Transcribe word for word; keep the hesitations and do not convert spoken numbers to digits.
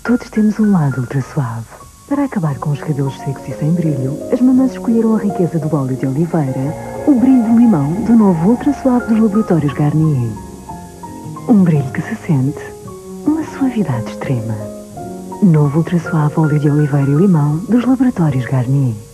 Todos temos um lado ultra suave. Para acabar com os cabelos secos e sem brilho, as mamãs escolheram a riqueza do óleo de Olivera, o brilho de limão do novo ultra suave dos laboratórios Garnier. Um brilho que se sente, uma suavidade extrema. Novo ultra suave óleo de Oliveira e limão dos laboratórios Garnier.